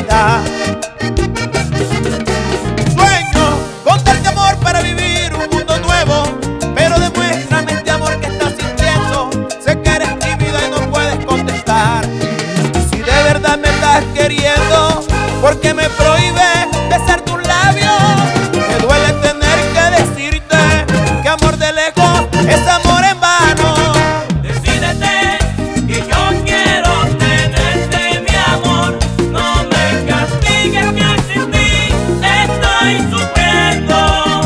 amistad. Sueño con darte amor para vivir un mundo nuevo, pero demuéstrame este amor que estás sintiendo. Sé que eres tímida y no puedes contestar. Si de verdad me estás queriendo, ¿por qué me prohíbes besar tus labios? Me duele tener que decirte que amor de lejos es amor en vano. Decídete, que yo quiero tenerte, mi amor. No me castigues, que sin ti estoy sufriendo.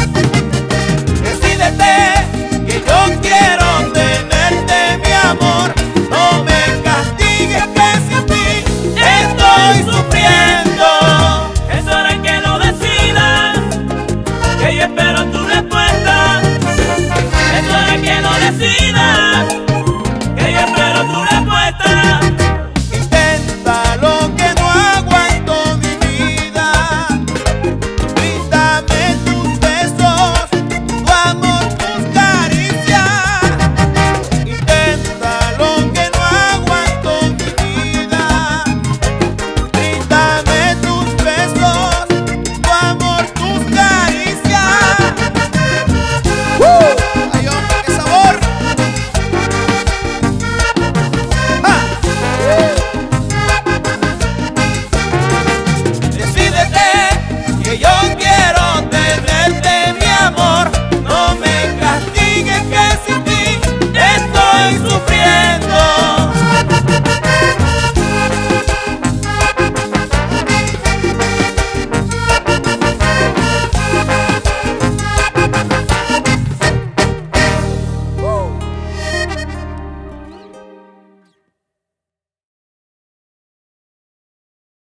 Decídete, que yo quiero tenerte, mi amor. No me castigues, que sin ti estoy sufriendo. Es hora que lo decidas, que yo espero